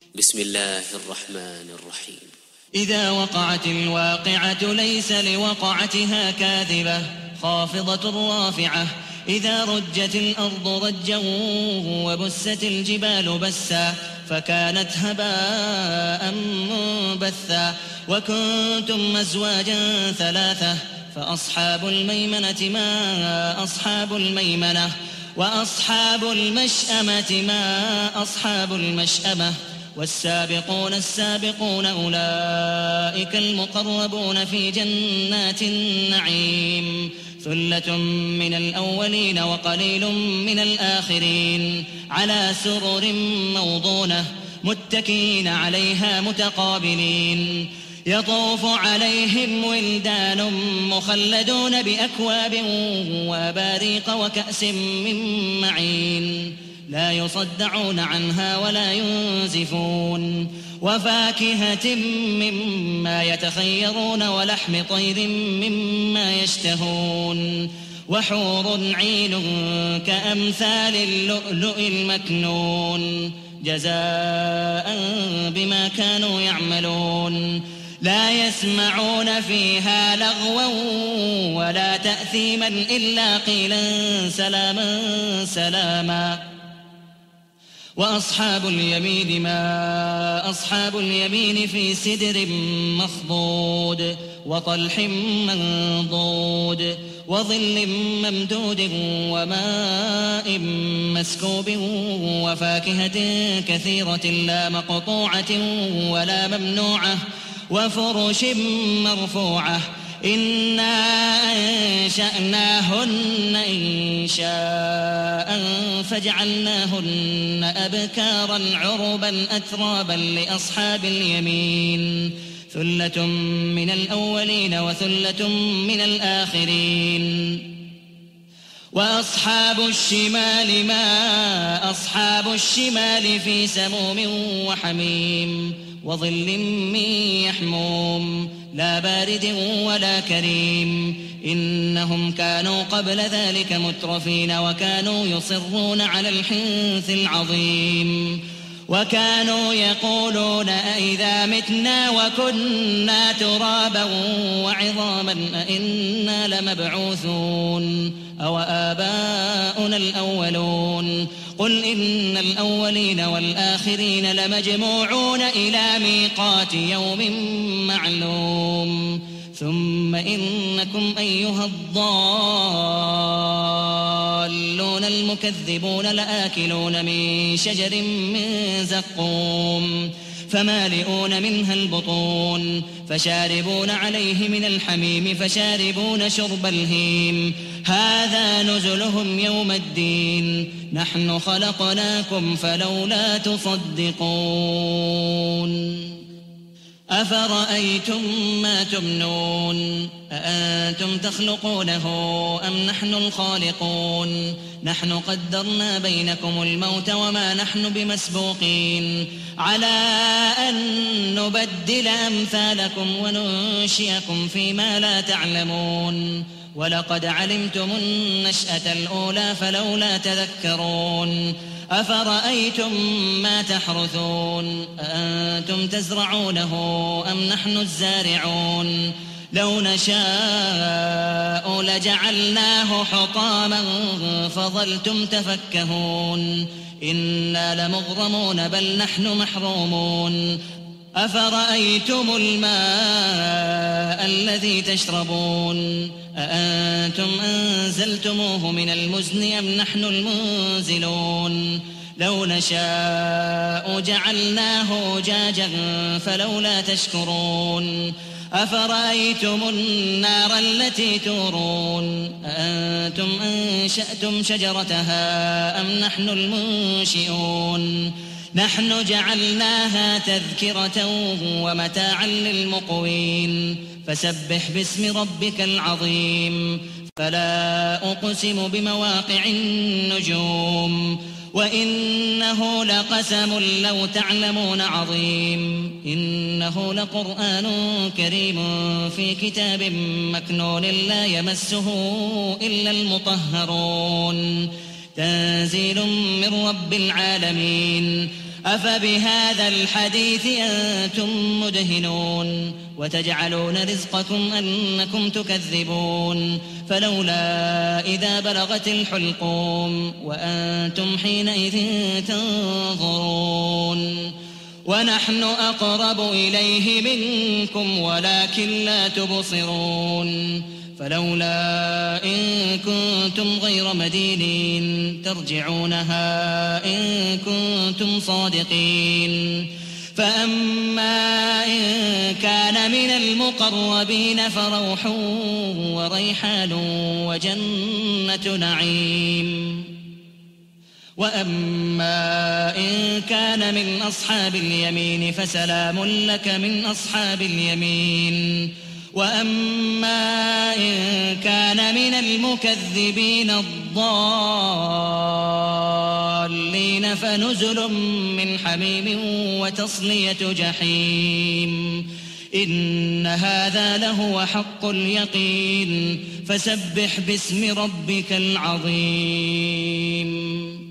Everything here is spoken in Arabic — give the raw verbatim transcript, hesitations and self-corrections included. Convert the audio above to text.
بسم الله الرحمن الرحيم. إذا وقعت الواقعة ليس لوقعتها كاذبة خافضة رافعة إذا رجت الأرض رجا وبست الجبال بسا فكانت هباء منبثا وكنتم أزواجا ثلاثة فأصحاب الميمنة ما أصحاب الميمنة وأصحاب المشأمة ما أصحاب المشأمة والسابقون السابقون أولئك المقربون في جنات النعيم ثلة من الأولين وقليل من الآخرين على سرر موضونة متكئين عليها متقابلين يطوف عليهم ولدان مخلدون بأكواب وأباريق وكأس من معين لا يصدعون عنها ولا ينزفون وفاكهة مما يتخيرون ولحم طير مما يشتهون وحور عين كأمثال اللؤلؤ المكنون جزاء بما كانوا يعملون لا يسمعون فيها لغوا ولا تأثيما إلا قيلا سلاما سلاما وأصحاب اليمين ما أصحاب اليمين في سدر مخضود وطلح منضود وظل ممدود وماء مسكوب وفاكهة كثيرة لا مقطوعة ولا ممنوعة وفرش مرفوعة إنا أنشأناهن إنشاء فجعلناهن أبكارا عربا أترابا لأصحاب اليمين ثلة من الأولين وثلة من الآخرين وأصحاب الشمال ما أصحاب الشمال في سموم وحميم وظل من يحموم لا بارد ولا كريم إنهم كانوا قبل ذلك مترفين وكانوا يصرون على الحنث العظيم وكانوا يقولون أئذا متنا وكنا ترابا وعظاما أئنا لمبعوثون أو آباؤنا الأولون قل إن الأولين والآخرين لمجموعون إلى ميقات يوم معلوم ثم إنكم أيها الضالون المكذبون لآكلون من شجر من زقوم فمالئون منها البطون فشاربون عليه من الحميم فشاربون شرب الهيم هذا نزلهم يوم الدين نحن خلقناكم فلولا تصدقون أفرأيتم ما تمنون أأنتم تخلقونه أم نحن الخالقون نحن قدرنا بينكم الموت وما نحن بمسبوقين على أن نبدل أمثالكم وننشئكم فيما لا تعلمون ولقد علمتم النشأة الأولى فلولا تذكرون أفرأيتم ما تحرثون أأنتم تزرعونه أم نحن الزارعون لو نشاء لجعلناه حطاما فظلتم تفكهون إنا لمغرمون بل نحن محرومون أفرأيتم الماء الذي تشربون أأنتم أنزلتموه من المزن أم نحن المنزلون لو نشاء جعلناه جاجا فلولا تشكرون أفرأيتم النار التي تورون أأنتم أنشأتم شجرتها أم نحن المنشئون نحن جعلناها تذكرة ومتاعا للمقوين فسبح باسم ربك العظيم فلا أقسم بمواقع النجوم وإنه لقسم لو تعلمون عظيم إنه لقرآن كريم في كتاب مكنون لا يمسه إلا المطهرون تنزيل من رب العالمين أفبهذا الحديث أنتم مدهنون وتجعلون رزقكم أنكم تكذبون فلولا إذا بلغت الحلقوم وأنتم حينئذ تنظرون ونحن أقرب إليه منكم ولكن لا تبصرون فلولا إن كنتم غير مدينين ترجعونها إن كنتم صادقين فأما إن كان من المقربين فروح وريحان وجنة نعيم وأما إن كان من أصحاب اليمين فسلام لك من أصحاب اليمين وأما إن كان من المكذبين الضالين فنزل من حميم وتصلية جحيم إن هذا لهو حق اليقين فسبح باسم ربك العظيم